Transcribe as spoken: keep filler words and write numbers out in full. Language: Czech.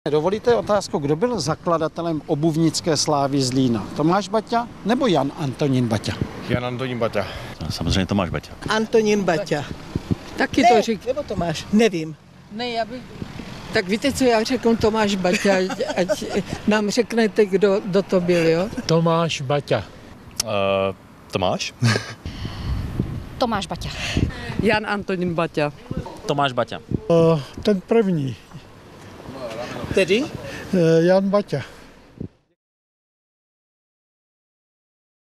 Dovolíte otázku, kdo byl zakladatelem obuvnické slávy Zlína? Tomáš Baťa nebo Jan Antonín Baťa? Jan Antonín Baťa. Samozřejmě Tomáš Baťa. Antonín Baťa. Taky Ne, to řík. nebo Tomáš, nevím. Ne, já bych... Tak víte, co já řeknu Tomáš Baťa, ať, ať nám řeknete, kdo, kdo to byl, jo? Tomáš Baťa. Uh, Tomáš? Tomáš Baťa. Jan Antonín Baťa. Tomáš Baťa. Uh, ten první, Tedy? uh, Jan Baťa.